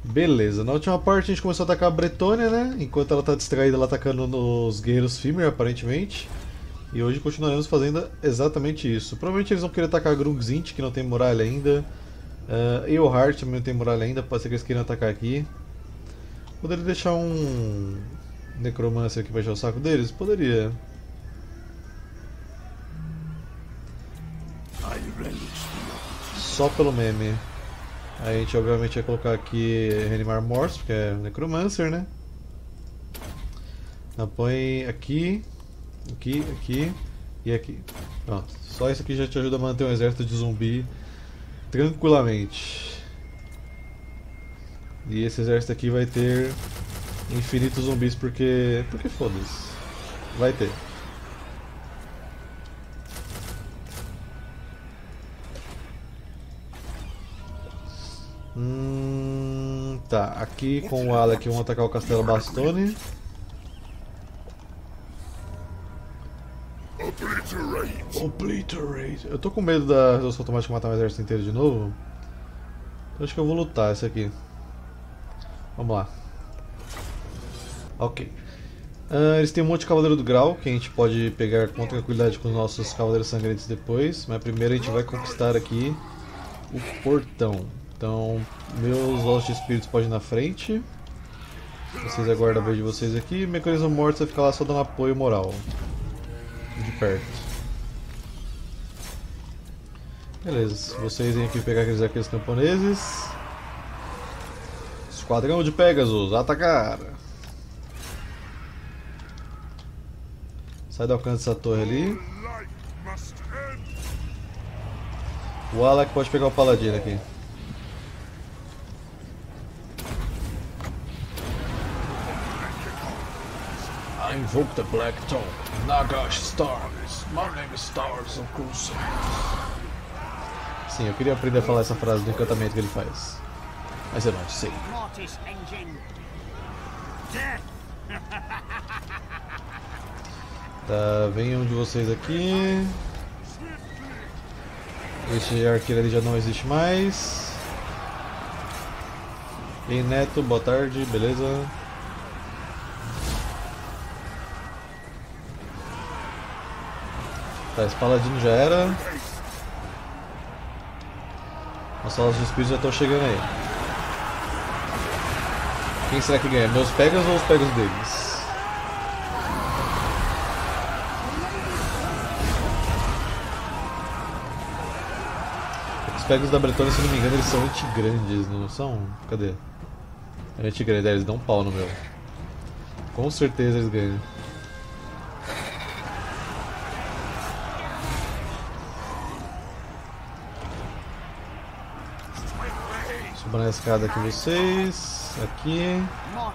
Beleza, na última parte a gente começou a atacar a Bretônia, né? Enquanto ela tá distraída, ela atacando nos guerreiros Fimir, aparentemente. E hoje continuaremos fazendo exatamente isso. Provavelmente eles vão querer atacar Grungzint, que não tem muralha ainda. Eohart também não tem muralha ainda, pode ser que eles queiram atacar aqui. Poderia deixar um Necromancer aqui pra encher o saco deles? Poderia. Só pelo meme. Aí a gente obviamente vai colocar aqui reanimar mortos, porque é Necromancer, né? Põe aqui, aqui e aqui. Pronto. Só isso aqui já te ajuda a manter um exército de zumbi tranquilamente. E esse exército aqui vai ter infinitos zumbis porque foda-se. Vai ter. Tá, aqui com o Alec vamos atacar o Castelo Bastone. Obliterate. Eu tô com medo da resolução automática matar o exército inteiro de novo. Então acho que eu vou lutar esse aqui. Vamos lá. Ok. Eles têm um monte de Cavaleiro do Grau que a gente pode pegar com tranquilidade com os nossos Cavaleiros Sangrentos depois. Mas primeiro a gente vai conquistar aqui o portão. Então, meus Ossos de Espíritos podem ir na frente. Vocês aguardam a vez de vocês aqui. Mecanismo Morto vai ficar lá só dando apoio moral. De perto. Beleza, vocês vêm aqui pegar aqueles arqueiros camponeses. Esquadrão de Pegasus, atacar! Sai do alcance dessa torre ali. O Alec pode pegar o Paladino aqui. I invoke the Black Tongue. Nagash Stars. My name is Stars of Crusade. Sim, eu queria aprender a falar essa frase do encantamento que ele faz. Mas eu não sei. Tá, vem um de vocês aqui. Esse arqueiro ali já não existe mais. Ei Neto, boa tarde, beleza? Tá, esse paladino já era. As salas de espírito já estão chegando aí. Quem será que ganha? Meus Pegas ou os Pegas deles? Os Pegas da Bretônia, se não me engano, eles são anti-grandes, não são? Cadê? É anti-grande, eles dão um pau no meu. Com certeza eles ganham. Subindo a escada aqui vocês. Aqui.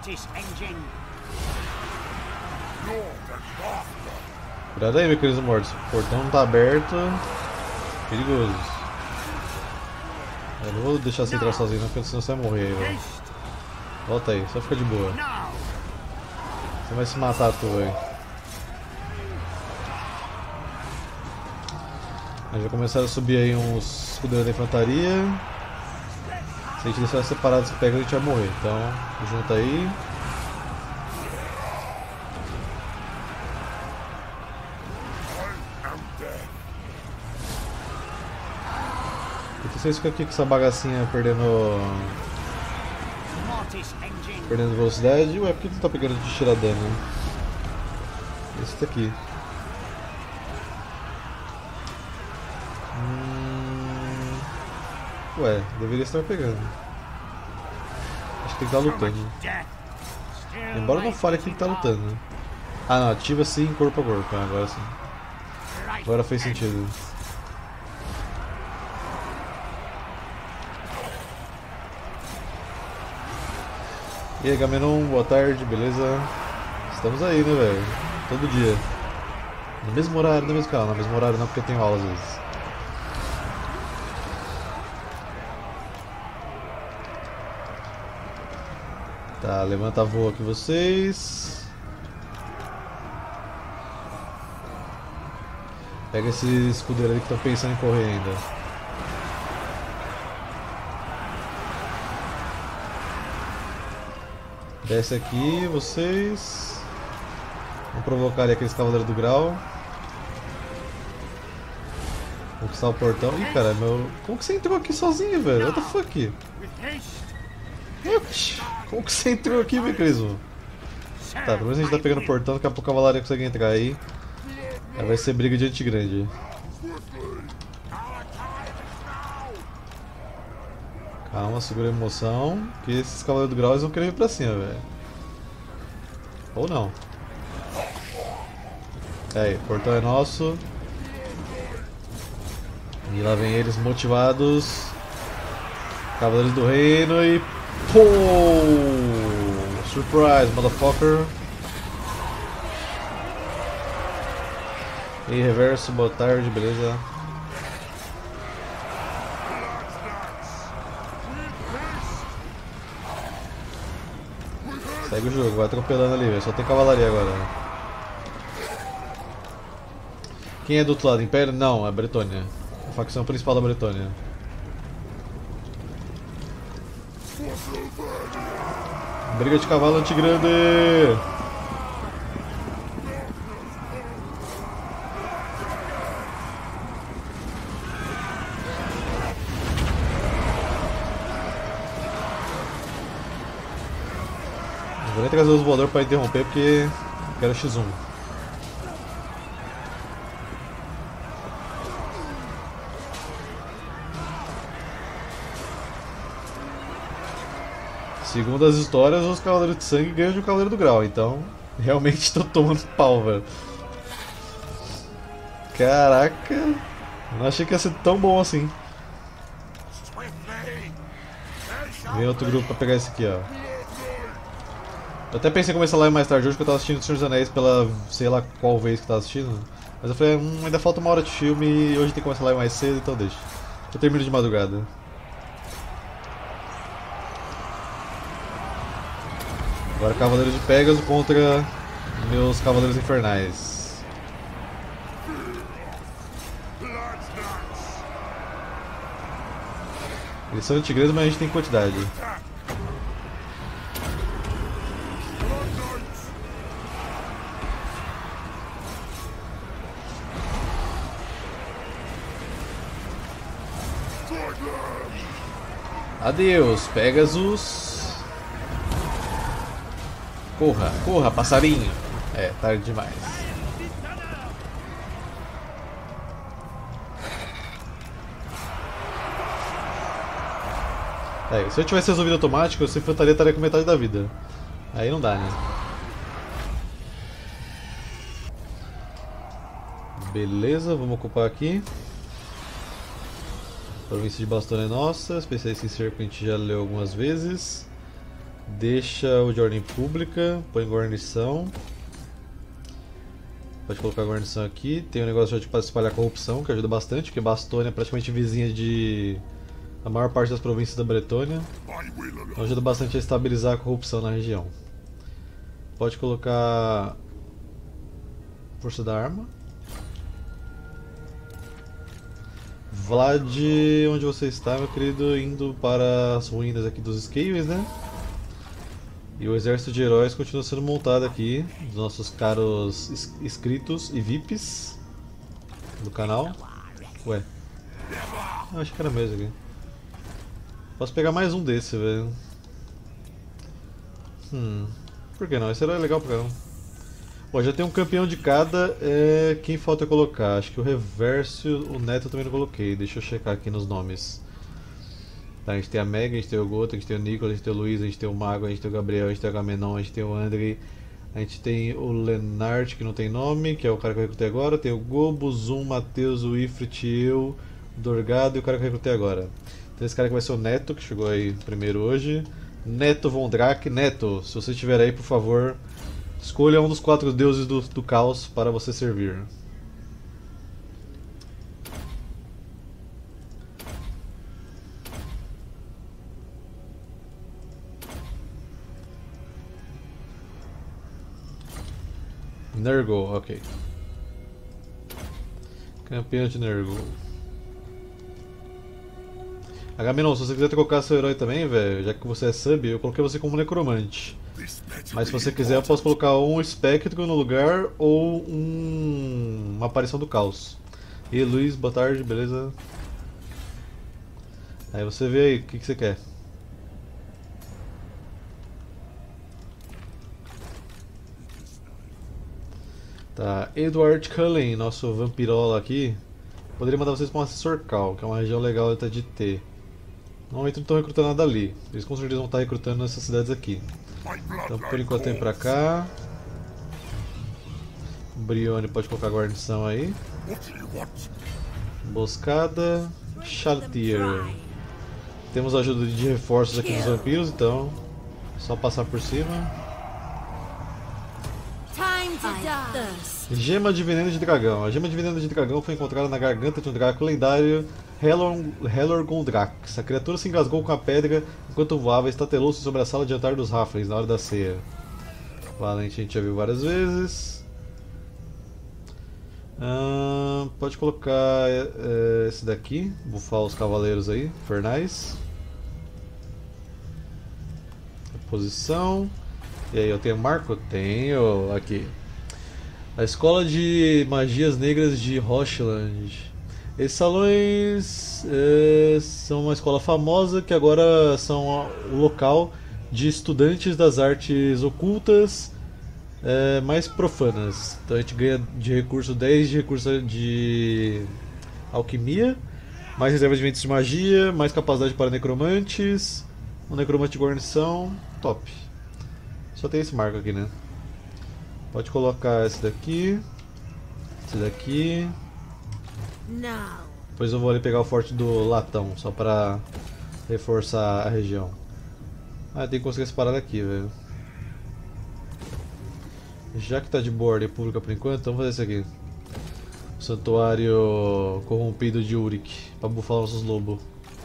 Cuidado aí, meus queridos mortos. O portão não tá aberto. Perigoso. Eu não vou deixar você entrar sozinho não, porque senão você vai morrer aí, velho. Volta aí, só fica de boa. Você vai se matar tu, velho. Já começaram a subir aí uns escudeiros da infantaria. Se a gente deixar separado esse pega, a gente vai morrer. Então, junta aí. E vocês ficam aqui com essa bagacinha perdendo velocidade. Ué, por que ele tá pegando de tirar dano? Esse daqui. Ué, deveria estar pegando. Acho que tem que estar lutando. Embora não fale que tem que estar lutando. Ah não, ativa sim corpo a corpo. Agora sim. Agora fez sentido. E aí Gamenon, boa tarde, beleza? Estamos aí, né, velho? Todo dia. No mesmo horário, no mesmo canal. No mesmo horário não, porque eu tenho aula às vezes. Tá, levanta voo aqui vocês. Pega esse escudeiro ali que estão pensando em correr ainda. Desce aqui, vocês. Vamos provocar ali aqueles cavaleiros do grau. Conquistar o portão. Ih, cara, meu. Como que você entrou aqui sozinho, velho? What the fuck? Oxi, como que você entrou aqui, Mecrismo? Tá, pelo menos a gente tá pegando o portão, daqui a pouco a cavalaria consegue entrar aí. Aí vai ser briga de gente grande. Calma, segura a emoção, que esses cavaleiros do grau eles vão querer vir pra cima, velho. Ou não. Aí, o portão é nosso. E lá vem eles motivados. Cavaleiros do Reino e... Pô! Surprise, motherfucker! E reverso, boa tarde, beleza? Segue o jogo, vai atropelando ali, velho. Só tem cavalaria agora. Quem é do outro lado? Império? Não, é Bretônia. A facção principal da Bretônia. Briga de cavalo antigrande! Vou nem trazer os voadores para interromper porque quero X1. Segundo as histórias, os Cavaleiros de Sangue ganham de um Cavaleiro do Grau, então realmente estou tomando pau, velho. Caraca, não achei que ia ser tão bom assim. Vem outro grupo pra pegar esse aqui, ó. Eu até pensei em começar lá mais tarde hoje, porque eu tava assistindo O Senhor dos Anéis pela sei lá qual vez que tava assistindo. Mas eu falei, ainda falta uma hora de filme e hoje tem que começar lá mais cedo, então deixa. Eu termino de madrugada. Agora Cavaleiros de Pegasus contra meus Cavaleiros Infernais. Eles são antigredos, mas a gente tem quantidade. Adeus, Pegasus. Corra, corra, passarinho. É, tarde demais. É, se eu tivesse resolvido automático, essa infantaria estaria com metade da vida. Aí não dá, né? Beleza, vamos ocupar aqui. Província de Bastona é nossa, especialista em cerco a gente já leu algumas vezes. Deixa o de ordem pública, põe guarnição. Pode colocar a guarnição aqui. Tem um negócio de espalhar corrupção, que ajuda bastante, porque Bastônia é praticamente vizinha de a maior parte das províncias da Bretônia. Então ajuda bastante a estabilizar a corrupção na região. Pode colocar força da arma. Vlad, onde você está, meu querido? Indo para as ruínas aqui dos Scales, né? E o exército de heróis continua sendo montado aqui, dos nossos caros inscritos e VIPs do canal. Ué, eu acho que era mesmo aqui. Posso pegar mais um desse, velho. Por que não? Esse herói é legal pra caramba. Bom, já tem um campeão de cada. Quem falta eu colocar? Acho que o Reverso, o Neto eu também não coloquei. Deixa eu checar aqui nos nomes. Tá, a gente tem a Mega, a gente tem o Goto, a gente tem o Nicolas, a gente tem o Luiz, a gente tem o Mago, a gente tem o Gabriel, a gente tem o Agamenon, a gente tem o Andrei, a gente tem o Lenart, que não tem nome, que é o cara que eu recrutei agora. Tem o Gobo, Zoom, Matheus, o Ifrit, eu, o Dorgado e o cara que eu recrutei agora. Então esse cara que vai ser o Neto, que chegou aí primeiro hoje. Neto Vondrak. Neto, se você estiver aí, por favor, escolha um dos 4 deuses do caos para você servir. Nurgle, ok. Campeão de Nurgle. Agamenon, se você quiser trocar seu herói também, velho, já que você é sub, eu coloquei você como necromante. Mas se você quiser eu posso colocar um espectro no lugar ou uma aparição do caos. E Luiz, boa tarde, beleza? Aí você vê aí, o que você quer? Tá, Edward Cullen, nosso vampirola aqui. Poderia mandar vocês para uma Sorcal, que é uma região legal de ter. Normalmente não estão recrutando nada ali. Eles com certeza vão estar recrutando nessas cidades aqui. Então por enquanto vem pra cá. O Brione pode colocar guarnição aí. Emboscada. Chartier. Temos a ajuda de reforços aqui dos vampiros, então só passar por cima. Gema de veneno de dragão. A gema de veneno de dragão foi encontrada na garganta de um draco lendário, Helorgondrax. A criatura se engasgou com a pedra enquanto voava e estatelou-se sobre a sala de jantar dos Halflings na hora da ceia. Valente a gente já viu várias vezes. Pode colocar esse daqui, bufar os cavaleiros aí, infernais. Posição. E aí, eu tenho marco? Tenho aqui. A Escola de Magias Negras de Rocheland. Esses salões são uma escola famosa que agora são o local de estudantes das artes ocultas mais profanas. Então a gente ganha de recurso 10 de recurso de alquimia, mais reserva de ventos de magia, mais capacidade para necromantes, um necromante de guarnição, top. Só tem esse marco aqui, né? Pode colocar esse daqui, esse daqui. Depois eu vou ali pegar o forte do latão, só pra reforçar a região. Tem que conseguir essa parada aqui, velho. Já que tá de boa ordem pública por enquanto, então vamos fazer isso aqui. O Santuário Corrompido de Uric, pra bufar nossos lobos.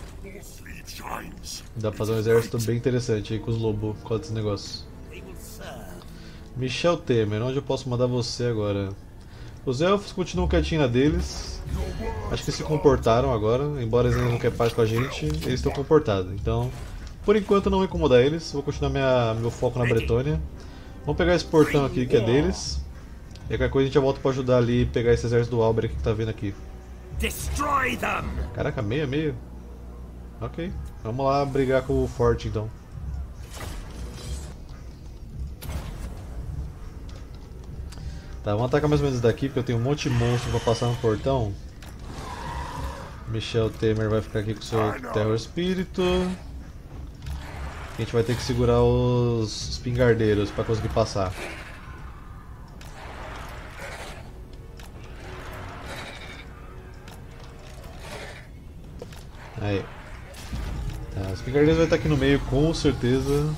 Dá pra fazer um exército bem interessante aí com os lobos, com esses negócios. Michel Temer, onde eu posso mandar você agora? Os elfos continuam quietinhos na deles. Acho que se comportaram agora, embora eles não querem paz com a gente, eles estão comportados. Então, por enquanto não vou incomodar eles, vou continuar meu foco na Bretônia. Vamos pegar esse portão aqui que é deles. E qualquer coisa a gente já volta pra ajudar ali e pegar esse exército do Albrecht que tá vindo aqui. Caraca, meio a meio. Ok, vamos lá brigar com o forte então. Tá, vamos atacar mais ou menos daqui porque eu tenho um monte de monstro pra passar no portão. Michel Temer vai ficar aqui com o seu Terror Espírito. A gente vai ter que segurar os espingardeiros pra conseguir passar. Aí. Tá, os espingardeiros vai estar aqui no meio com certeza.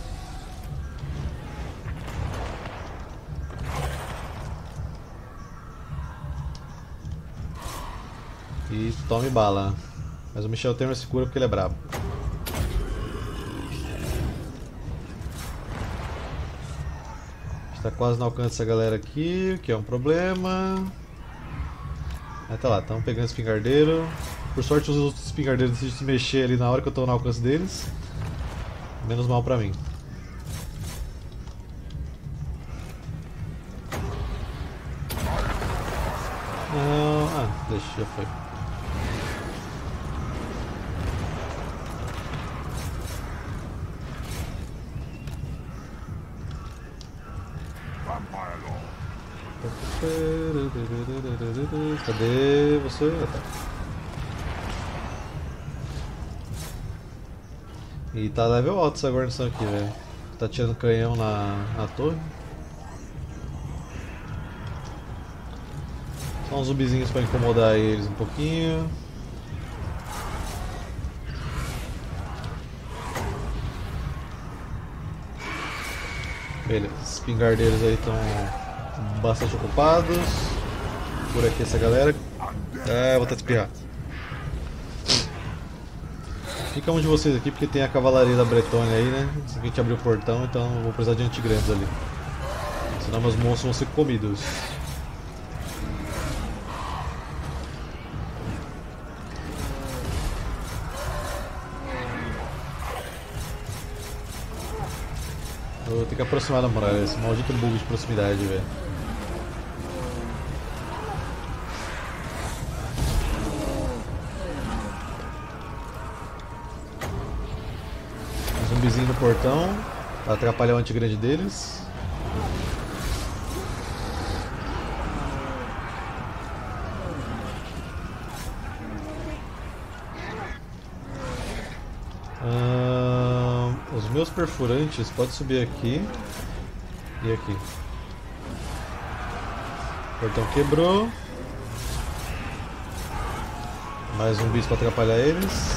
E tome bala. Mas o Michel Temer se cura porque ele é brabo. Está quase no alcance dessa galera aqui, que é um problema. Tá lá, estamos pegando espingardeiro. Por sorte os outros espingardeiros decidem se mexer ali na hora que eu estou no alcance deles. Menos mal pra mim. Não, deixa, já foi. Cadê você? Tá. E tá level alto essa guarnição aqui, velho. Tá tirando canhão na torre. Só uns zumbizinhos pra incomodar eles um pouquinho. Beleza, os pingardeiros aí estão bastante ocupados. Por aqui essa galera. Vou até espirrar. Fica um de vocês aqui porque tem a cavalaria da Bretônia aí, né? Se a gente abrir o portão, então eu vou precisar de antigrandes ali. Senão meus monstros vão ser comidos. Vou ter que aproximar da muralha, esse maldito bug de proximidade, velho. Zumbizinho no portão, pra atrapalhar o antigrande deles. Os meus perfurantes podem subir aqui e aqui. O portão quebrou. Mais zumbis para atrapalhar eles.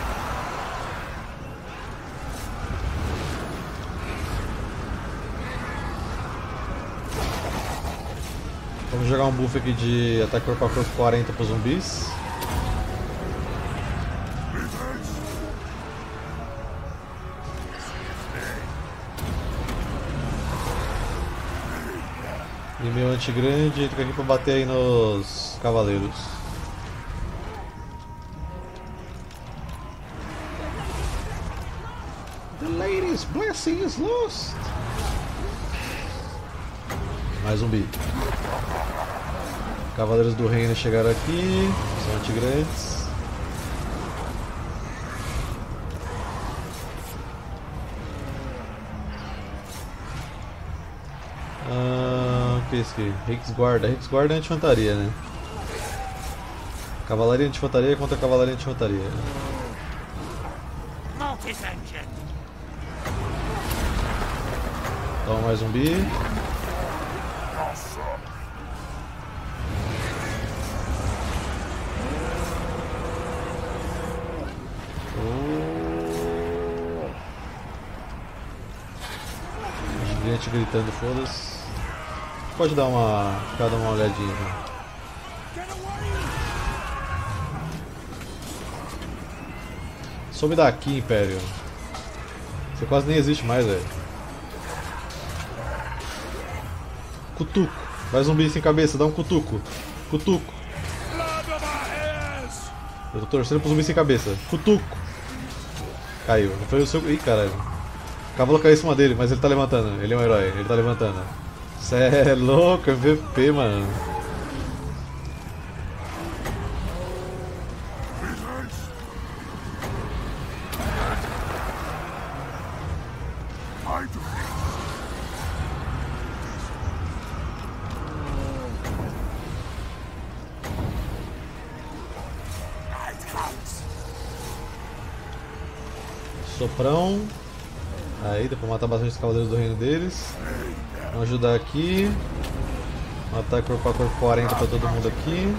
Vamos jogar um buff aqui de ataque corpo a corpo 40 para os zumbis. E meu antigrande entra aqui pra bater aí nos cavaleiros. The lady's blessing is lost. Mais zumbi. Cavaleiros do reino chegaram aqui. São antigrandes. O que é isso aqui? Rexguarda. Rexguarda é anti-infantaria, né? Cavalaria anti-infantaria contra cavalaria anti-infantaria. Toma mais zumbi. Gigante gritando, foda-se. Pode dar uma olhadinha. Né? Some daqui, Império. Você quase nem existe mais, velho. Cutuco. Vai zumbi sem cabeça, dá um cutuco. Cutuco. Eu tô torcendo pro zumbi sem cabeça. Cutuco. Caiu. Não foi o seu. Ih, caralho. O cavalo caiu em cima dele, mas ele tá levantando. Ele é um herói, ele tá levantando. Cê é louco, MVP, mano. Soprão. Aí, dá pra matar bastante os cavaleiros do reino deles. Vamos ajudar aqui. Matar corpo a corpo 40 pra todo mundo aqui.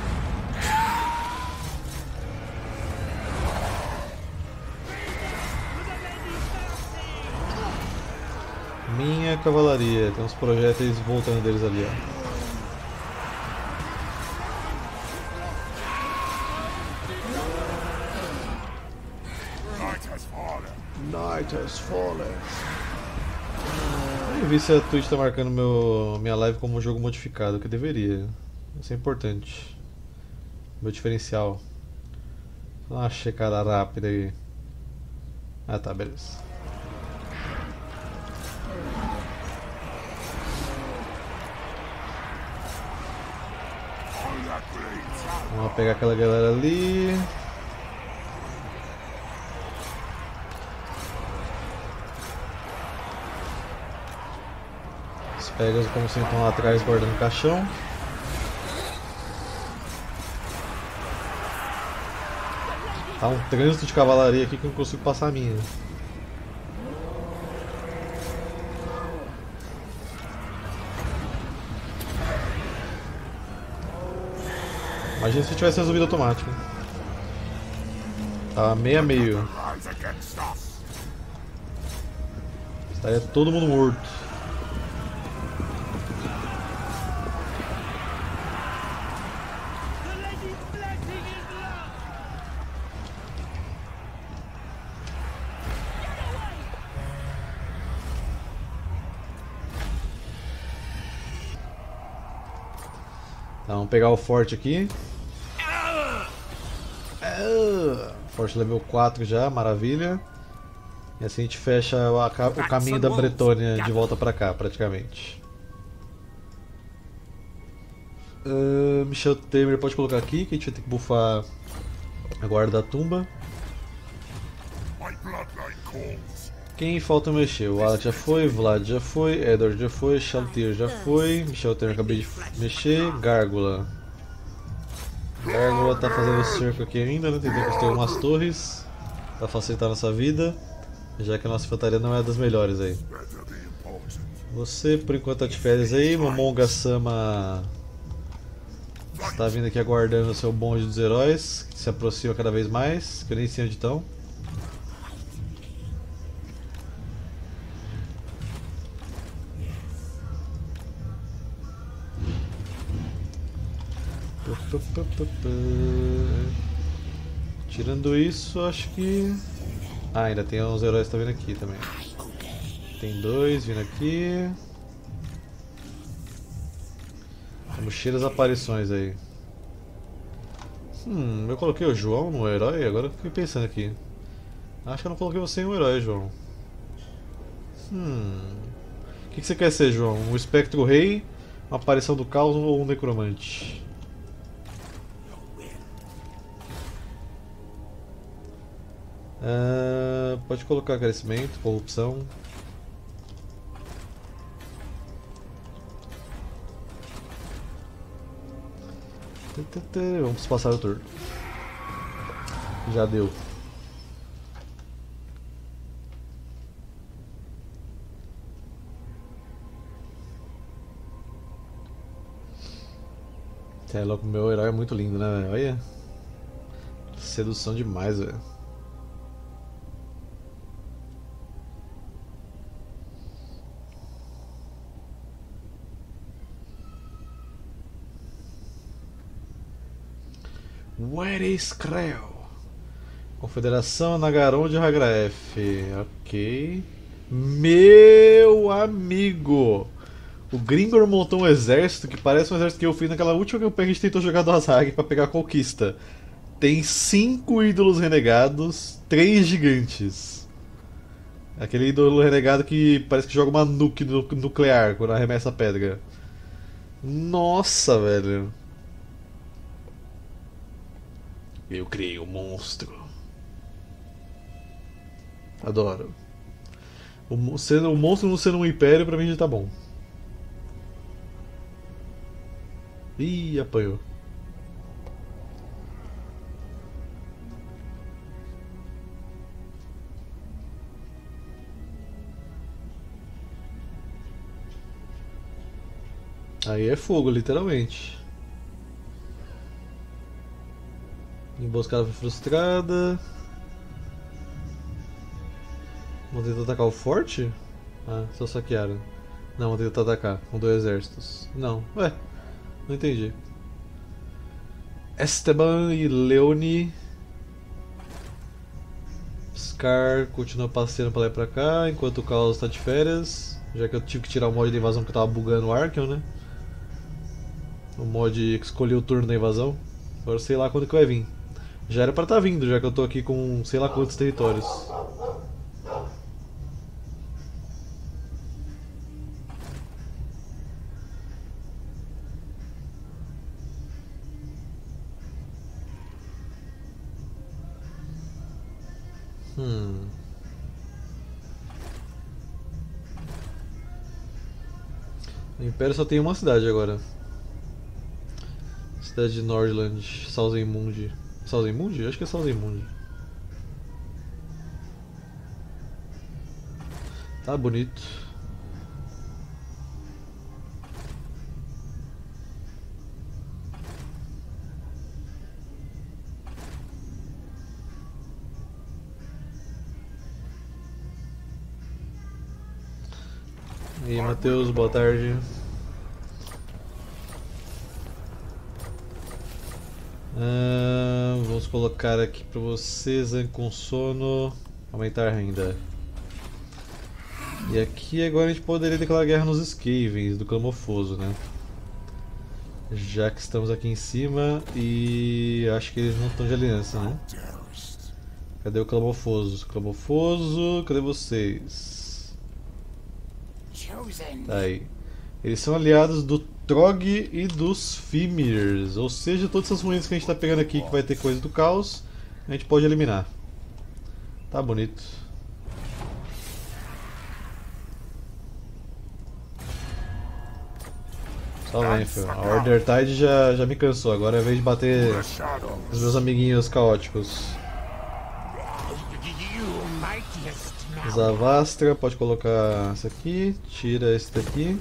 Minha cavalaria. Tem uns projéteis voltando deles ali, ó. Night has fallen. Eu vi se a Twitch tá marcando minha live como um jogo modificado, que deveria. Isso é importante. Meu diferencial. Só uma checada rápida aí. Ah tá, beleza. Vamos pegar aquela galera ali. Os Pegasus, como sempre, estão lá atrás guardando o caixão. Tá um trânsito de cavalaria aqui que eu não consigo passar a minha. Imagina se tivesse resolvido automático. Tava meio a meio. Estaria todo mundo morto. Tá, vamos pegar o forte aqui. Forte level 4 já, maravilha. E assim a gente fecha o caminho da Bretônia de volta pra cá, praticamente. Michel Temer pode colocar aqui, que a gente vai ter que buffar a guarda da tumba. Quem falta mexer? O Alex já foi, Vlad já foi, Edward já foi, Chaltier já foi, Michel Temer acabei de mexer, Gárgula. Gárgula tá fazendo cerco aqui ainda, né? Tentando construir umas torres pra facilitar a nossa vida, já que a nossa infantaria não é das melhores aí. Você por enquanto tá de férias aí, Momonga Sama está vindo aqui aguardando o seu bonde dos heróis, que se aproxima cada vez mais, que eu nem sei onde estão. Tirando isso, acho que... Ah, ainda tem uns heróis que estão vindo aqui também. Tem dois vindo aqui. Temos cheiras aparições aí. Eu coloquei o João no herói, agora eu fiquei pensando aqui. Acho que eu não coloquei você em um herói, João. O que você quer ser, João? Um espectro rei, uma aparição do caos ou um necromante? Pode colocar crescimento, corrupção. Vamos passar o turno. Já deu. É louco, meu herói é muito lindo, né, velho? Olha. Sedução demais, velho. Where is Krell? Confederação Nagaron de Hagraef. Ok. Meu amigo! O Gringor montou um exército que parece um exército que eu fiz naquela última campanha que a gente tentou jogar do Azag pra pegar a conquista. Tem 5 ídolos renegados, 3 gigantes. Aquele ídolo renegado que parece que joga uma nuke nuclear quando arremessa a pedra. Nossa, velho. Eu criei um monstro. Adoro. O monstro não sendo um império pra mim já tá bom. Ih, apanhou. Aí é fogo, literalmente. Emboscada foi frustrada. Vamos tentar atacar o forte? Ah, só saquearam. Não, vou tentar atacar com 2 exércitos. Não, ué, não entendi. Esteban e Leone. Scar continua passeando pra lá e pra cá, enquanto o Caos tá de férias. Já que eu tive que tirar o mod da invasão que eu tava bugando o Archeon, né? O mod que escolheu o turno da invasão. Agora sei lá quando que vai vir. Já era pra estar vindo, já que eu tô aqui com sei lá quantos territórios. O Império só tem uma cidade agora. Cidade de Nordland, Salzenmund. Salzenmund? Acho que é Salzenmund. Tá bonito. E aí, Matheus, boa tarde. Vamos colocar aqui pra vocês com sono. Aumentar a renda. E aqui agora a gente poderia declarar guerra nos Skavens do Clamofoso, né? Já que estamos aqui em cima e acho que eles não estão de aliança, né? Cadê o Clamofoso? Clamofoso, cadê vocês? Tá aí. Eles são aliados do Trog e dos Fimirs, ou seja, todas essas ruínas que a gente tá pegando aqui que vai ter coisa do caos, a gente pode eliminar. Tá bonito. Só vem, filho. A Order Tide já me cansou, agora é a vez de bater os meus amiguinhos caóticos. Zavastra, pode colocar esse aqui, tira esse daqui.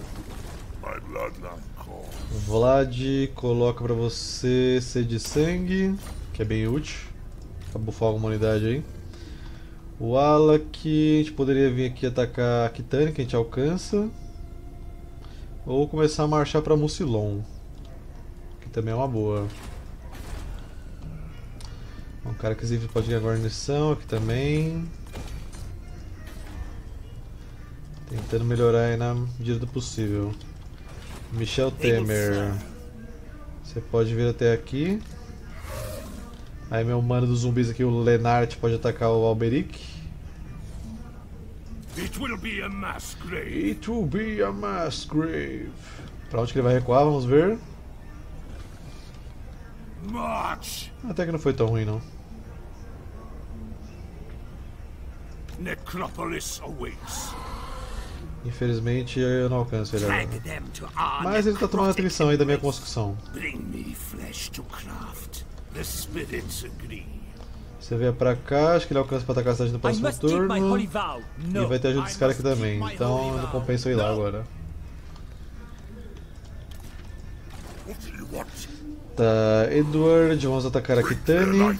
Vlad, coloca pra você sede de sangue, que é bem útil, pra bufar alguma unidade aí. O Alak, a gente poderia vir aqui atacar a Kitane, que a gente alcança. Ou começar a marchar pra Mucilon, que também é uma boa. Um cara que pode ganhar guarnição aqui também. Tentando melhorar aí na medida do possível. Michel Temer, você pode vir até aqui. Aí meu mano dos zumbis aqui, o Lenart, pode atacar o Alberic. It will be a mass grave. Pra onde que ele vai recuar? Vamos ver. Até que não foi tão ruim, não. Necropolis awaits. Infelizmente eu não alcanço ele agora. Mas ele tá tomando atenção aí da minha construção. Você vier pra cá, acho que ele alcança pra atacar a cidade no próximo turno. E vai ter ajuda desse cara aqui também, então não compensa eu ir lá agora. Tá, Edward, vamos atacar a Kitane.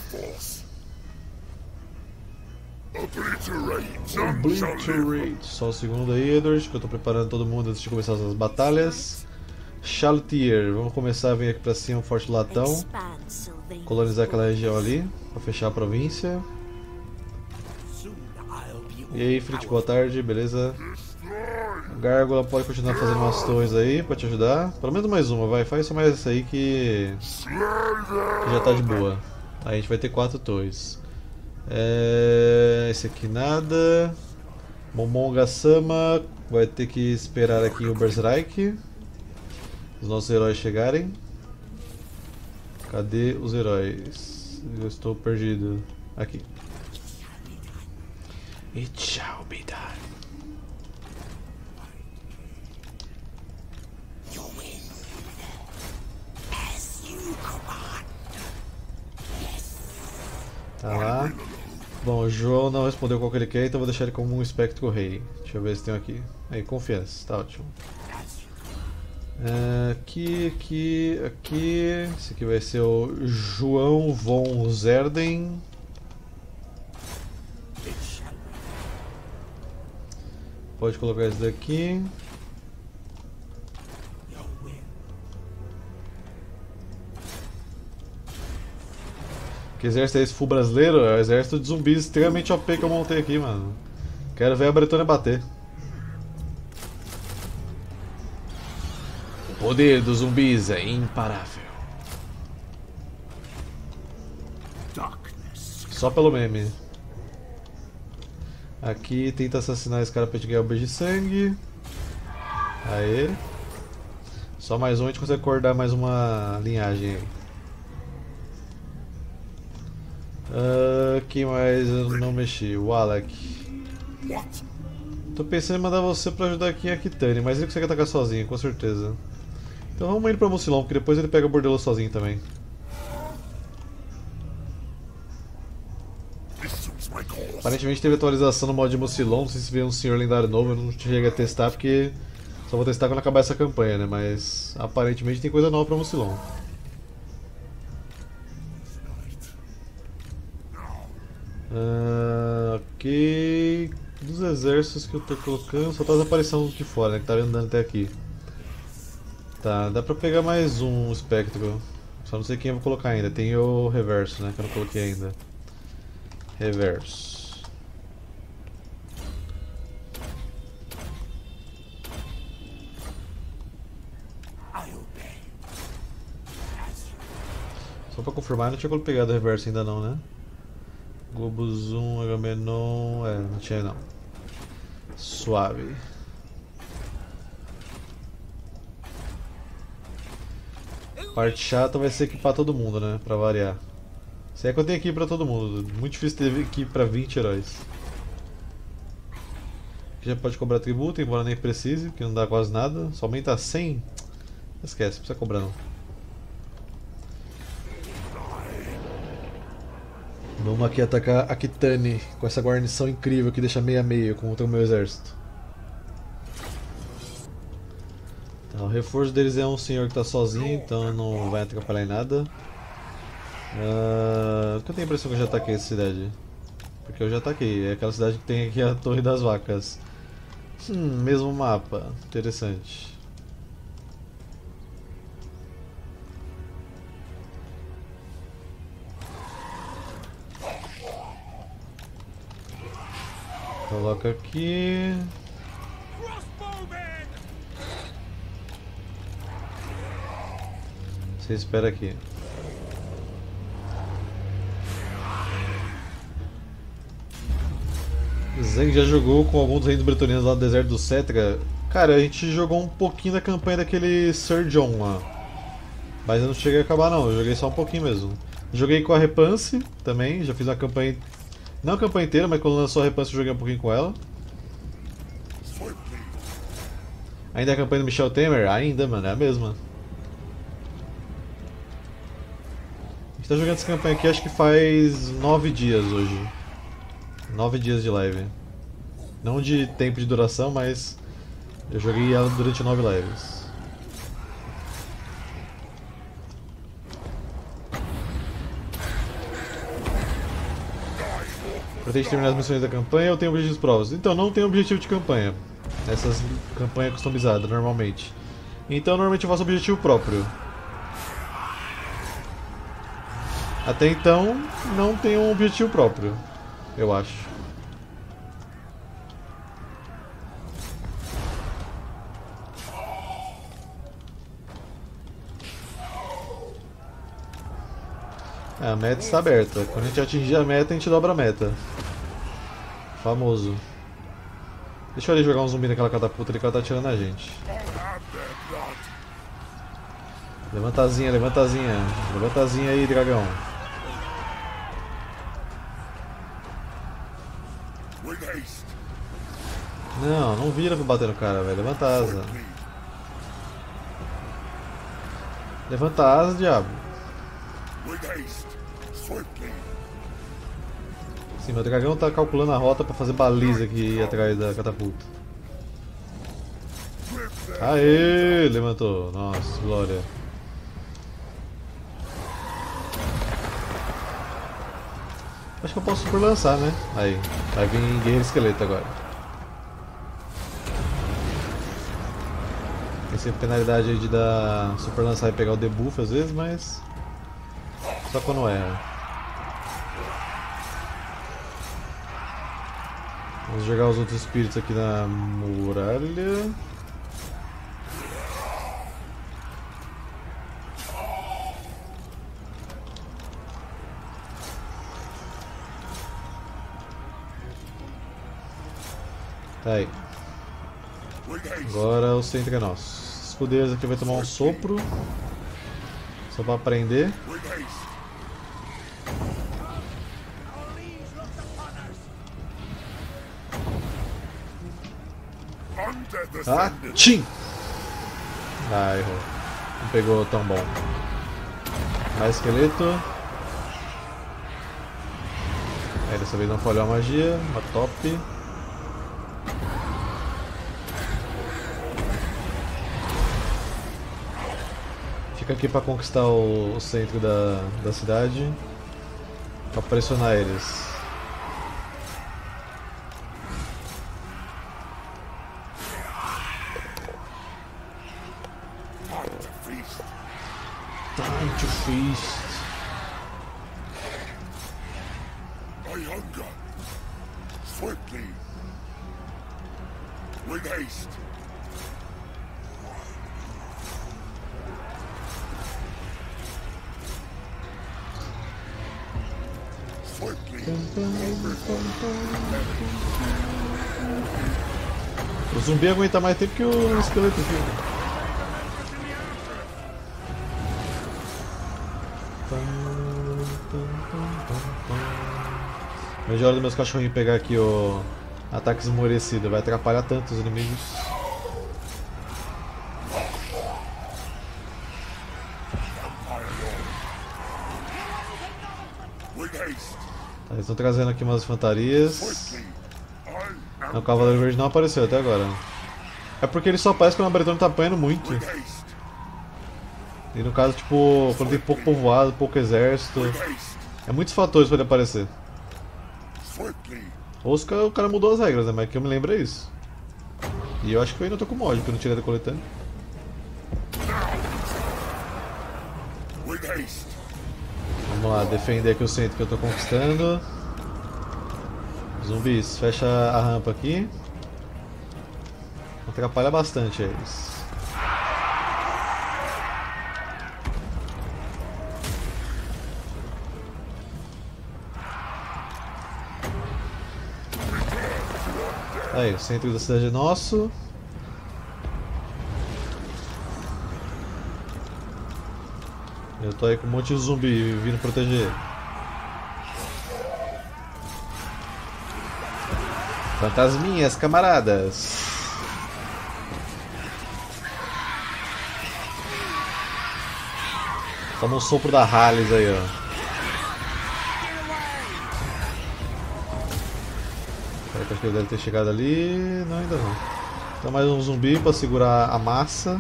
Obliterate. Só um segundo aí, Edward, que eu tô preparando todo mundo antes de começar as batalhas. Chaltier, vamos começar a vir aqui pra cima, um forte latão. Colonizar aquela região ali, pra fechar a província. E aí, Fritz, boa tarde, beleza? A Gárgula pode continuar fazendo umas torres aí pra te ajudar. Pelo menos mais uma, vai, faz só mais essa aí que já tá de boa. Aí a gente vai ter 4 torres. Esse aqui nada. Momonga-sama vai ter que esperar aqui o Berserk. Os nossos heróis chegarem. Cadê os heróis? Eu estou perdido. Aqui. It shall be done. Tá lá. Bom, o João não respondeu qual que ele quer, então vou deixar ele como um espectro rei. Deixa eu ver se tem aqui. Aí, confiança, tá ótimo. Aqui. Esse aqui vai ser o João von Zerden. Pode colocar esse daqui. Que exército é esse full brasileiro? É o exército de zumbis extremamente OP que eu montei aqui, mano. Quero ver a Bretônia bater. O poder dos zumbis é imparável. Só pelo meme. Aqui tenta assassinar esse cara pra gente ganhar o beijo de sangue. Aê. Só mais um, a gente consegue acordar mais uma linhagem aí. Quem mais eu não mexi? O Alak. Tô pensando em mandar você pra ajudar aqui a Kitane, mas ele consegue atacar sozinho, com certeza. Então vamos indo pra Mucilon, porque depois ele pega o Bordello sozinho também. Aparentemente teve atualização no modo de Mucilon, não sei se veio um senhor lendário novo, eu não cheguei a testar porque só vou testar quando acabar essa campanha, né? Mas aparentemente tem coisa nova pra Mucilon. Ok. Dos exércitos que eu tô colocando, só tá desaparecendo de fora, né? Que tá andando até aqui. Tá, dá pra pegar mais um espectro. Só não sei quem eu vou colocar ainda. Tem o reverso, né? Que eu não coloquei ainda. Reverso. Só pra confirmar, não tinha como pegar do reverso ainda não, né? Gobuzum, Agamenon. Não tinha não. Suave. Parte chata vai ser equipar todo mundo, né? Pra variar. Se é que eu tenho equipe pra todo mundo. Muito difícil ter equipe pra 20 heróis. Aqui já pode cobrar tributo, embora nem precise, que não dá quase nada. Só aumenta 100. Esquece, não precisa cobrar não. Vamos aqui atacar a Kitane com essa guarnição incrível que deixa meio a meio contra o meu exército. Então, o reforço deles é um senhor que está sozinho, então não vai atrapalhar em nada. Eu tenho a impressão que eu já ataquei essa cidade. Porque eu já ataquei, é aquela cidade que tem aqui a Torre das Vacas. Mesmo mapa, interessante. Coloca aqui. Você espera aqui. Zeng já jogou com alguns reinos bretonianos lá do deserto do Cetra. Cara, a gente jogou um pouquinho da campanha daquele Sir John lá. Mas eu não cheguei a acabar não, eu joguei só um pouquinho mesmo. Joguei com a Repance também, já fiz uma campanha. Não a campanha inteira, mas quando lançou a Repance eu joguei um pouquinho com ela. Ainda é a campanha do Michel Temer? Ainda, mano, é a mesma. A gente tá jogando essa campanha aqui acho que faz 9 dias hoje. 9 dias de live. Não de tempo de duração, mas eu joguei ela durante 9 lives. Pretende terminar as missões da campanha ou tem objetivos próprios? Então, não tem objetivo de campanha. Essas campanhas customizadas, normalmente. Então, normalmente eu faço objetivo próprio. Até então, não tem um objetivo próprio. Eu acho. A meta está aberta. Quando a gente atingir a meta, a gente dobra a meta. Famoso. Deixa eu ali jogar um zumbi naquela catapulta ali que ela tá atirando a gente. Levanta asinha, levanta asinha. Levanta asinha aí, dragão. Não, não vira pra bater no cara, velho. Levanta a asa. Levanta a asa, diabo. Sim, meu dragão tá calculando a rota pra fazer baliza aqui atrás da catapulta. Aê, levantou. Nossa, glória. Acho que eu posso super lançar, né? Aí, vai vir guerreiro esqueleto agora. Tem sempre penalidade aí de dar super lançar e pegar o debuff às vezes, mas só quando erra. Vamos jogar os outros espíritos aqui na muralha. Tá aí. Agora o centro é nosso. Escudeiros aqui vai tomar um sopro. Só pra aprender. Ah, tchim! Ah, errou. Não pegou tão bom. Mais esqueleto. Aí dessa vez não falhou a magia. Uma top. Fica aqui pra conquistar o centro da cidade. Pra pressionar eles. Time to feast. I hunger. Swiftly. With haste. Swiftly. O zumbi aguenta mais tempo que o esqueleto aqui. Veja a hora dos meus cachorrinhos pegar aqui o ataque esmorecido, vai atrapalhar tanto os inimigos. Tá, eles estão trazendo aqui umas infantarias. O Cavaleiro Verde não apareceu até agora. É porque ele só aparece quando o Bretone tá apanhando muito. E no caso, tipo, quando tem pouco povoado, pouco exército. É muitos fatores pra ele aparecer. Ou o cara mudou as regras, né? Mas que eu me lembro é isso. E eu acho que eu ainda tô com mod, porque eu não tirei da coletânea. Vamos lá, defender aqui o centro que eu tô conquistando. Zumbis, fecha a rampa aqui. Atrapalha bastante eles. Aí, o centro da cidade é nosso. Eu tô aí com um monte de zumbi vindo proteger. Fantasminhas, camaradas. Toma um sopro da Hales aí, ó. Acho que ele deve ter chegado ali. Não, ainda não. Então mais um zumbi para segurar a massa.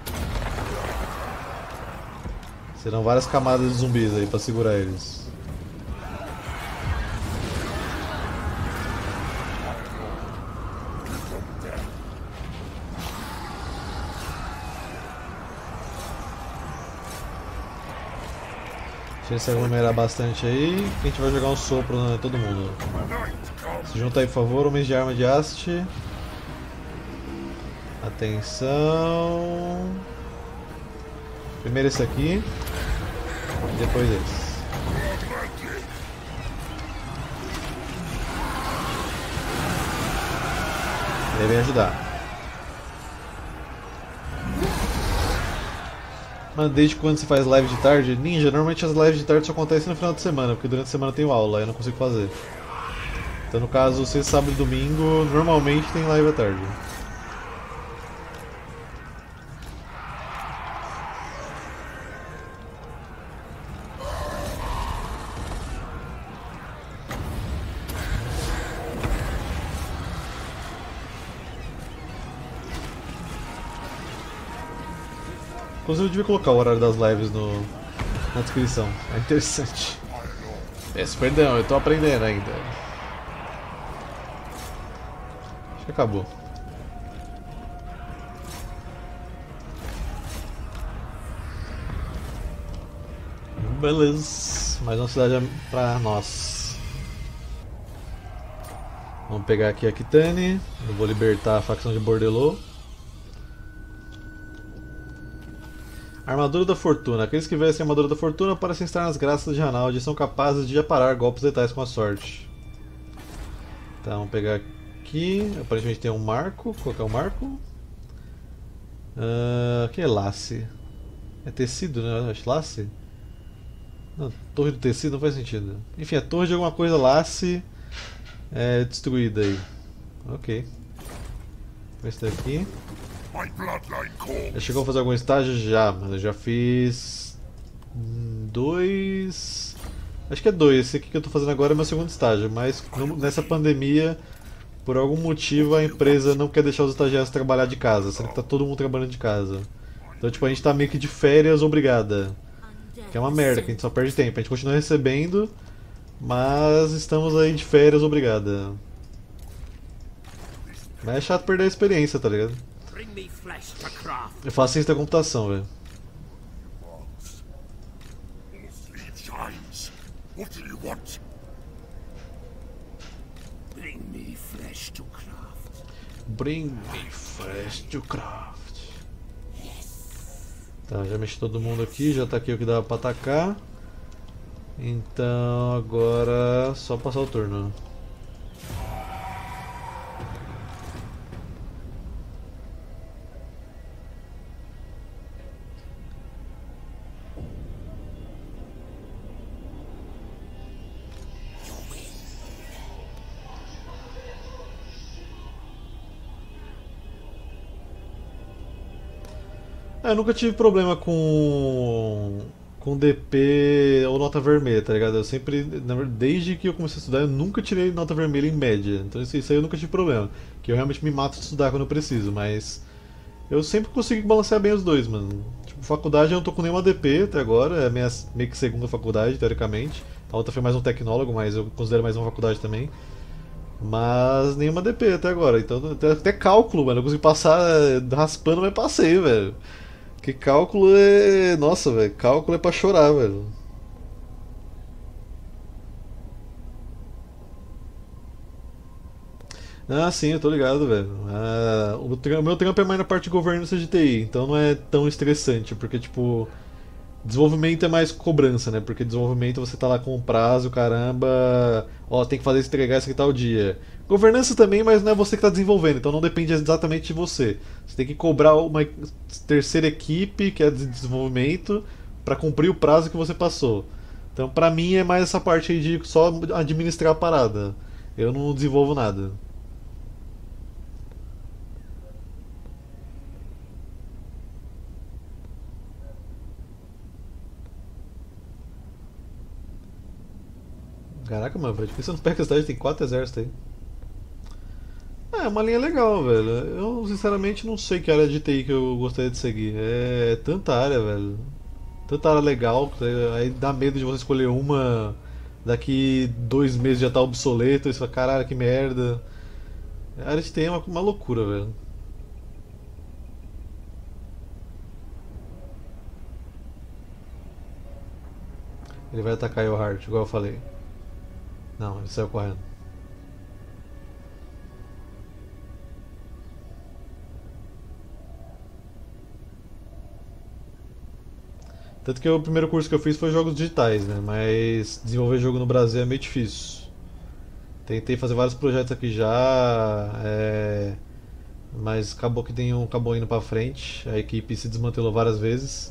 Serão várias camadas de zumbis aí para segurar eles. Deixa ele se aglomerar bastante aí, que a gente vai jogar um sopro em todo mundo. Se junta aí, por favor, homens de arma de haste. Atenção. Primeiro esse aqui, e depois esse. Ele vem ajudar. Mano, desde quando você faz live de tarde? Ninja, normalmente as lives de tarde só acontecem no final de semana, porque durante a semana eu tenho aula, eu não consigo fazer. Então no caso, sexta, sábado e domingo, normalmente tem live à tarde. Inclusive eu devia colocar o horário das lives na descrição, é interessante. Peço perdão, eu tô aprendendo ainda. Acho que acabou. Beleza, mais uma cidade pra nós. Vamos pegar aqui a Kitane, eu vou libertar a facção de Bordelô. Armadura da Fortuna. Aqueles que vestem a Armadura da Fortuna parecem estar nas graças de Ranaldi e são capazes de aparar golpes letais com a sorte. Então, vamos pegar aqui. Aparentemente tem um marco. Qual que é o marco? Aqui é lace. É tecido, né? Acho lace? Não, torre do tecido não faz sentido. Enfim, a torre de alguma coisa lace é destruída aí. Ok. Esse daqui. Já chegou a fazer algum estágio? Já, mano. Eu já fiz 2. Acho que é 2. Esse aqui que eu tô fazendo agora é meu segundo estágio. Mas nessa pandemia, por algum motivo, a empresa não quer deixar os estagiários trabalhar de casa, sendo que tá todo mundo trabalhando de casa. Então, tipo, a gente tá meio que de férias obrigada. Que é uma merda, que a gente só perde tempo. A gente continua recebendo, mas estamos aí de férias obrigada. Mas é chato perder a experiência, tá ligado? Eu faço ciência da computação, velho. What do you want? Bring me flesh to craft. Bring me flesh to craft. Tá, já mexi todo mundo aqui, já tá aqui o que dava pra atacar. Então agora só passar o turno. Eu nunca tive problema com DP ou nota vermelha, tá ligado? Eu sempre, desde que eu comecei a estudar, eu nunca tirei nota vermelha em média. Então isso aí eu nunca tive problema. Que eu realmente me mato de estudar quando eu preciso, mas eu sempre consegui balancear bem os dois, mano. Tipo, faculdade eu não tô com nenhuma DP até agora, é a minha meio que segunda faculdade, teoricamente. A outra foi mais um tecnólogo, mas eu considero mais uma faculdade também. Mas nenhuma DP até agora. Então até cálculo, mano. Eu consegui passar raspando, mas passei, velho. Que cálculo é. Nossa, velho. Cálculo é pra chorar, velho. Ah, sim, eu tô ligado, velho. O meu trampo é mais na parte de governança de TI, então não é tão estressante, porque, tipo, desenvolvimento é mais cobrança, né? Porque desenvolvimento você tá lá com um prazo, caramba, ó, tem que fazer isso, entregar isso aqui tal dia. Governança também, mas não é você que tá desenvolvendo, então não depende exatamente de você. Você tem que cobrar uma terceira equipe, que é de desenvolvimento, pra cumprir o prazo que você passou. Então, pra mim, é mais essa parte aí de só administrar a parada. Eu não desenvolvo nada. Caraca, mano, por que você não pega a cidade? Tem quatro exércitos aí. Ah, é uma linha legal, velho. Eu sinceramente não sei que área de TI que eu gostaria de seguir. É tanta área, velho. Tanta área legal, aí dá medo de você escolher uma, daqui 2 meses já tá obsoleto, e você fala, caralho, que merda. A área de TI é uma loucura, velho. Ele vai atacar o Heart, igual eu falei. Não, ele saiu correndo. Tanto que o primeiro curso que eu fiz foi jogos digitais, né? Mas desenvolver jogo no Brasil é meio difícil. Tentei fazer vários projetos aqui já, mas acabou que nenhum acabou indo pra frente. A equipe se desmantelou várias vezes.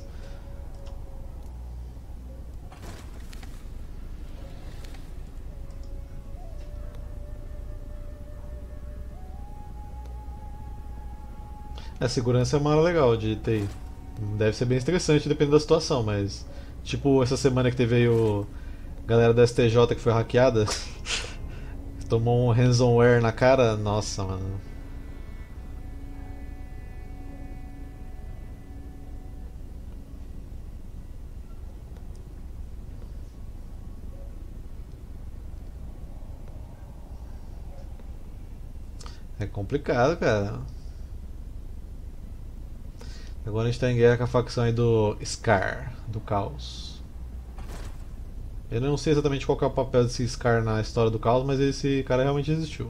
A segurança é uma área legal de TI. Deve ser bem estressante dependendo da situação, mas tipo essa semana que teve aí o galera da STJ que foi hackeada, tomou um ransomware na cara, nossa, mano. É complicado, cara. Agora a gente tá em guerra com a facção aí do Scar, do Caos. Eu não sei exatamente qual que é o papel desse Scar na história do Caos, mas esse cara realmente existiu.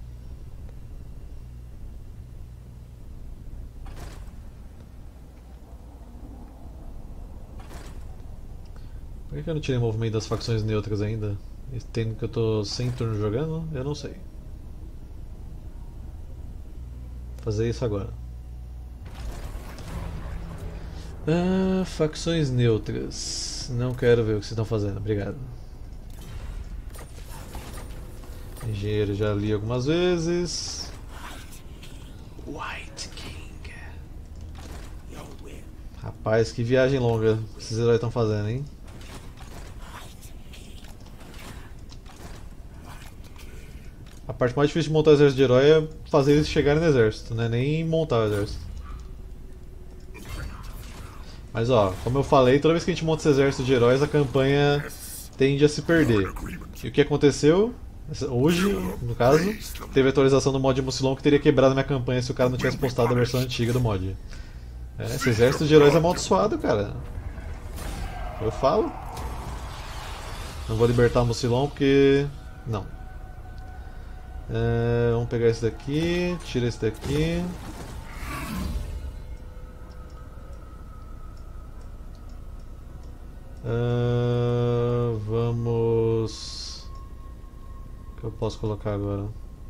Por que eu não tirei o movimento das facções neutras ainda? Tendo que eu tô sem turno jogando? Eu não sei. Vou fazer isso agora. Facções neutras. Não quero ver o que vocês estão fazendo, obrigado. Engenheiro já li algumas vezes. White King. Your will. Rapaz, que viagem longa esses heróis estão fazendo, hein? A parte mais difícil de montar o exército de herói é fazer eles chegarem no exército, não é nem montar o exército. Mas ó, como eu falei, toda vez que a gente monta esse exército de heróis, a campanha tende a se perder. E o que aconteceu? Hoje, no caso, teve a atualização do mod Mucilon que teria quebrado a minha campanha se o cara não tivesse postado a versão antiga do mod. Esse exército de heróis é amaldiçoado, cara. Eu falo. Não vou libertar o Mucilon porque... não. Vamos pegar esse daqui, tira esse daqui. posso colocar agora?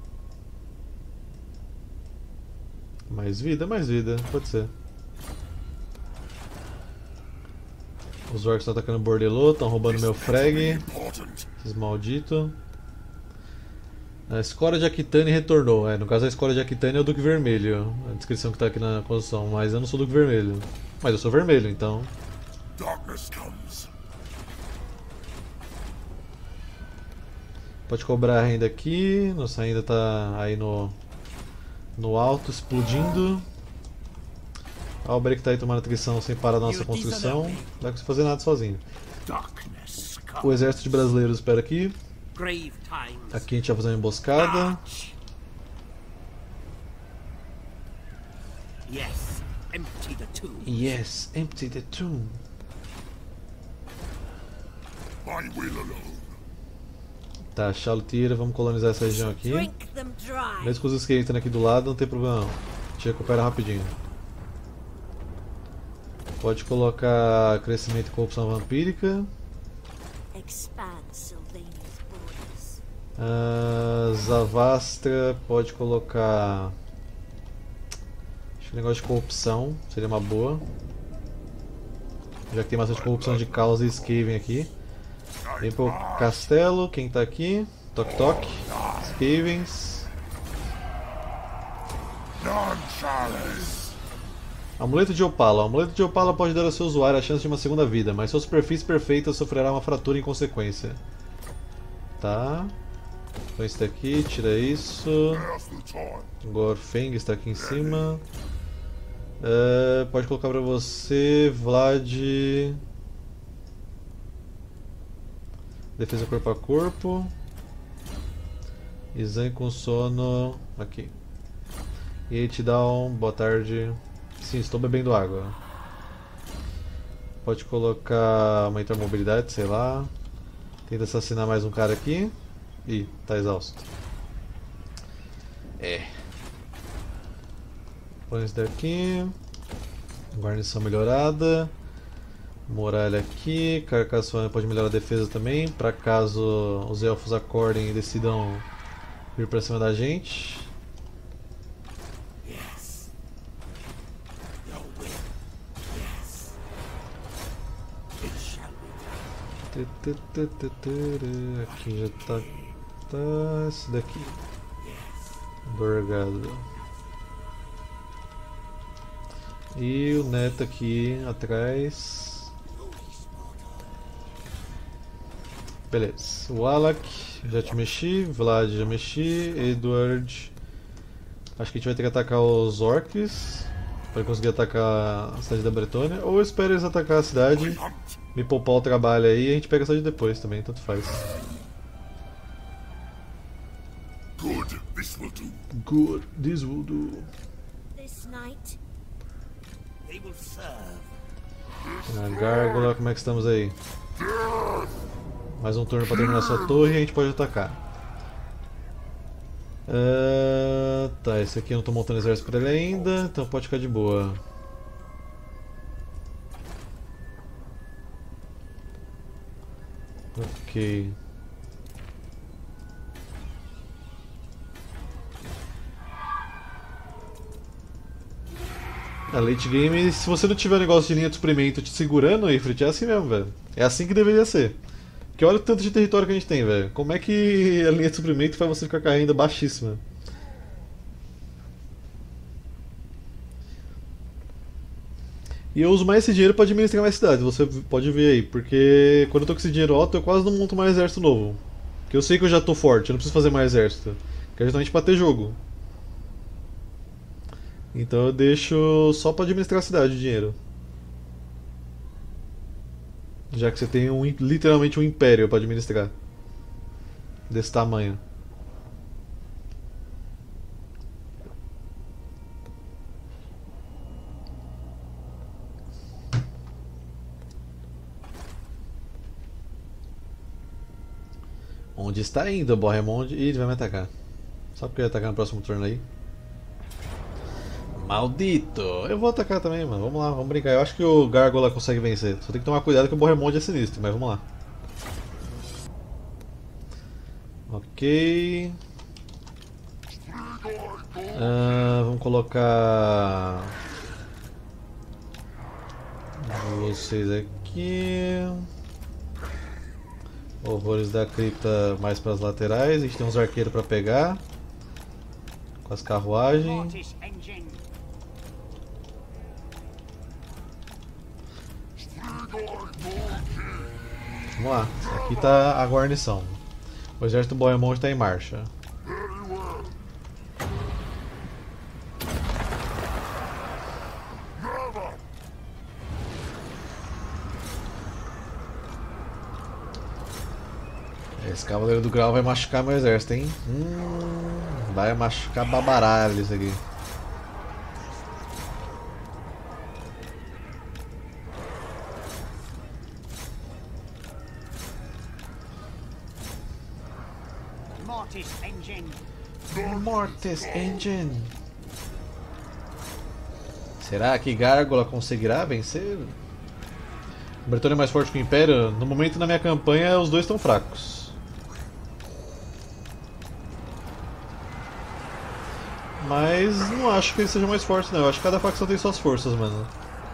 Mais vida, pode ser. Os orcs estão atacando o bordelô, estão roubando meu frag. Esses malditos. A escória de Aquitânia retornou. No caso a escória de Aquitânia é o Duque Vermelho. A descrição que está aqui na construção. Mas eu não sou Duque Vermelho. Mas eu sou vermelho, então. Pode cobrar a renda aqui. Nossa renda está aí no alto, explodindo. A obra que está aí tomando atrição sem parar da nossa construção. Não dá pra você fazer nada sozinho. O exército de brasileiros espera aqui. Aqui a gente vai fazer uma emboscada. Yes, empty the tomb. Tá, Chalutira, vamos colonizar essa região aqui. Mesmo com os esqueletos aqui do lado, não tem problema não. A gente recupera rapidinho. Pode colocar crescimento e corrupção vampírica. Zavastra pode colocar. Acho que o negócio de corrupção seria uma boa. Já que tem bastante corrupção de causa e Skaven aqui. Vem pro castelo, quem tá aqui? Toque toque. Skavens. Amuleto de Opala. O amuleto de Opala pode dar ao seu usuário a chance de uma segunda vida, mas sua superfície perfeita sofrerá uma fratura em consequência. Tá. Põe isso daqui, tira isso. Gorfeng está aqui em cima. Pode colocar pra você, Vlad. Defesa corpo a corpo. Izan com sono. Aqui. E aí te dá um boa tarde. Sim, estou bebendo água. Pode colocar aumentar a mobilidade, sei lá. Tenta assassinar mais um cara aqui. Ih, tá exausto. Põe isso daqui. Guarnição melhorada. Muralha aqui. Carcaçona pode melhorar a defesa também. Pra caso os elfos acordem e decidam vir pra cima da gente. Aqui já tá. Esse daqui. Borgado. E o neto aqui atrás. Beleza. O Alak, já te mexi. Vlad, já mexi. Edward. Acho que a gente vai ter que atacar os orcs para conseguir atacar a cidade da Bretônia. Ou eu espero eles atacar a cidade, me poupar o trabalho aí e a gente pega a cidade depois também, tanto faz. Good, this will do. Good, this will do. This night, they will serve. A gárgula, como é que estamos aí? Mais um turno para terminar sua torre e a gente pode atacar. Tá, esse aqui eu não estou montando exército para ele ainda, então pode ficar de boa. Ok. A late game, se você não tiver negócio de linha de suprimento te segurando, Ifrit, é assim mesmo, velho. É assim que deveria ser. Porque olha o tanto de território que a gente tem, velho. Como é que a linha de suprimento faz você ficar com a renda baixíssima? E eu uso mais esse dinheiro para administrar mais cidades, você pode ver aí. Porque quando eu tô com esse dinheiro alto, eu quase não monto mais exército novo. Porque eu sei que eu já tô forte, eu não preciso fazer mais exército. Que é justamente pra ter jogo. Então eu deixo só para administrar a cidade o dinheiro. Já que você tem literalmente um império para administrar. Desse tamanho. Onde está indo o Borremond? Ih, ele vai me atacar. Só porque eu ia atacar no próximo turno aí. Maldito! Eu vou atacar também, mano. Vamos lá, vamos brincar. Eu acho que o Gárgula consegue vencer. Só tem que tomar cuidado que o Borremond é sinistro, mas vamos lá. Ok, Ok. Vamos colocar vocês aqui. Horrores da cripta mais para as laterais. A gente tem uns arqueiros para pegar com as carruagens. Vamos lá, aqui está a guarnição. O exército Bohemond está em marcha. Esse Cavaleiro do Grau vai machucar meu exército, hein? Vai machucar babaralho isso aqui. Mortis Engine. Será que Gárgula conseguirá vencer? O Bretônia é mais forte que o Império? No momento na minha campanha os dois estão fracos. Mas não acho que eles sejam mais fortes não, eu acho que cada facção tem suas forças, mano.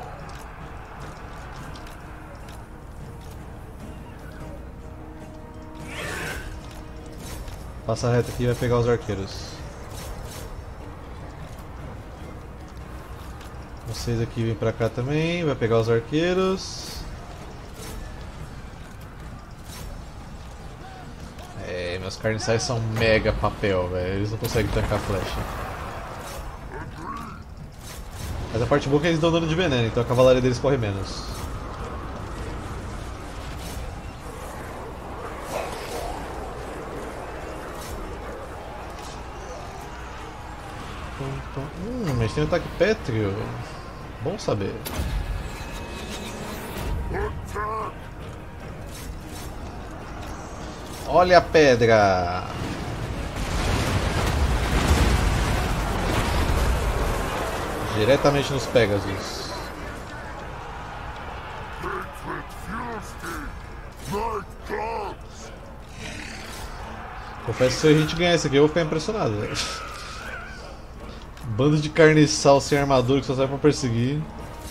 Passa reto aqui e vai pegar os arqueiros. Vocês aqui vêm pra cá também, vai pegar os arqueiros. Meus carniçais são mega papel, velho. Eles não conseguem tancar flecha. Mas a parte boa é que eles dão dano de veneno, então a cavalaria deles corre menos. Mas tem um ataque pétreo. Bom saber. Olha a pedra! Diretamente nos Pegasus. Confesso que se a gente ganhar esse aqui eu vou ficar impressionado. Bando de carniçal sem armadura que só serve pra perseguir.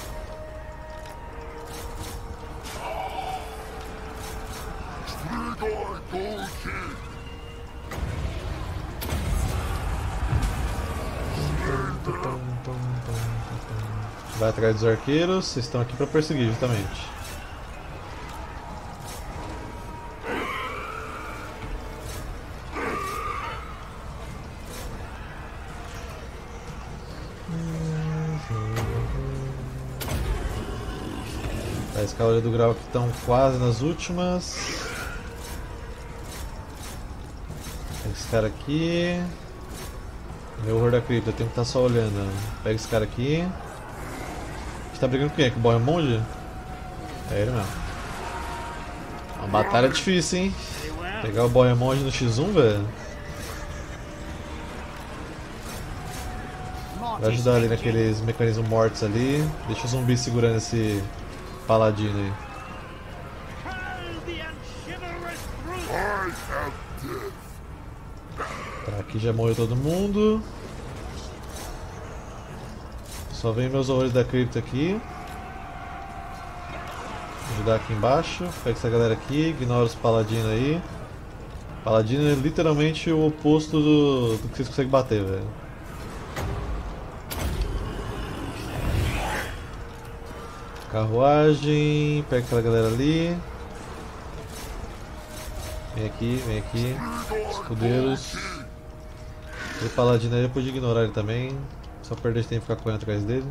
Vai atrás dos arqueiros, vocês estão aqui pra perseguir justamente. Os Cavaleiros do Grau que estão quase nas últimas. Pega esse cara aqui. Meu horror da cripta, eu tenho que estar só olhando. Pega esse cara aqui. A gente tá brigando com quem? Com o Bohemond? É ele mesmo. Uma batalha difícil, hein? Pegar o Bohemond no X1, velho. Vai ajudar ali naqueles mecanismos mortos ali. Deixa o zumbi segurando esse paladino aí. Tá, aqui já morreu todo mundo. Só vem meus horrores da cripta aqui. Vou ajudar aqui embaixo. Pega essa galera aqui, ignora os paladinos aí. Paladino é literalmente o oposto do que vocês conseguem bater, velho. Carruagem, pega aquela galera ali. Vem aqui, vem aqui. Escudeiros. O paladino aí eu pude ignorar ele também. Só perder tempo ficar correndo atrás dele.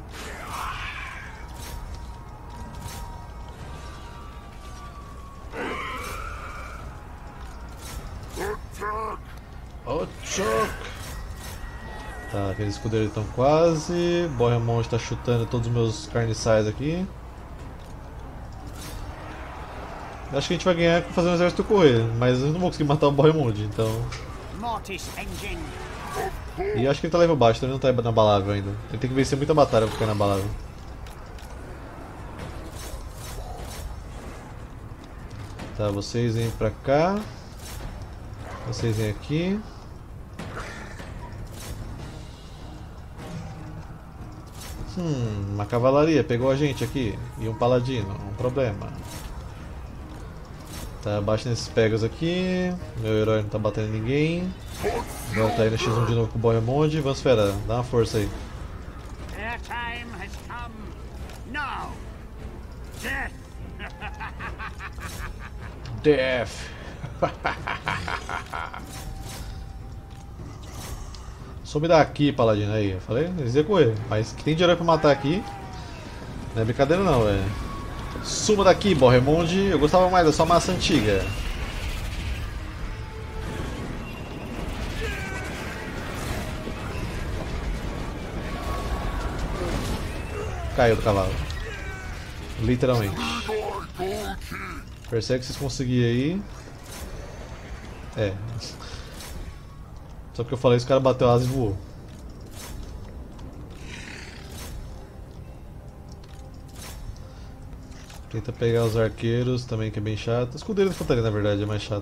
Oh, choque! Tá, aqueles escudeiros estão quase. Bohemond está chutando todos os meus carniçais aqui. Acho que a gente vai ganhar fazendo o exército correr, mas eu não vou conseguir matar o Bohemond, então. E acho que ele tá level baixo, então ele não tá inabalável ainda. Ele tem que vencer muita batalha pra ficar inabalável. Tá, vocês vêm pra cá. Vocês vêm aqui. Uma cavalaria pegou a gente aqui. E um paladino, um problema. Tá, bate nesses pegas aqui. Meu herói não tá batendo em ninguém. Agora tá aí no X1 de novo com o Bohemonde. Vamos esperar, dá uma força aí. Their time has come. Now. Death. Death! Some daqui, paladino aí. Eu falei, eles iam correr. Mas que tem de herói pra matar aqui. Não é brincadeira não, velho. Suma daqui, Bohemonde. Eu gostava mais da sua massa antiga. Caiu do cavalo. Literalmente. Persegue se vocês conseguirem aí. É. Só porque eu falei isso, o cara bateu asa e voou. Tenta pegar os arqueiros também, que é bem chato. O escudeiro de infantaria, na verdade, é mais chato.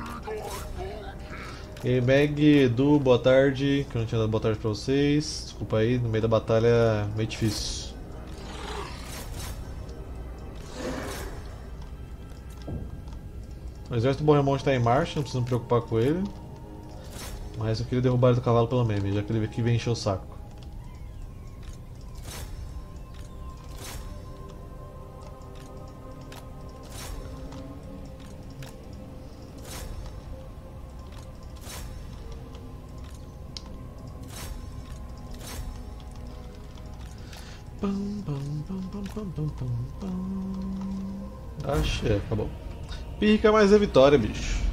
E aí, Meg, Edu, boa tarde. Que eu não tinha dado boa tarde pra vocês. Desculpa aí, no meio da batalha é meio difícil. O exército do Bohemonde está em marcha, não precisa me preocupar com ele. Mas eu queria derrubar ele do cavalo pelo meme, já que ele aqui vem encher o saco. Achei, acabou. Pica, mas é vitória, bicho.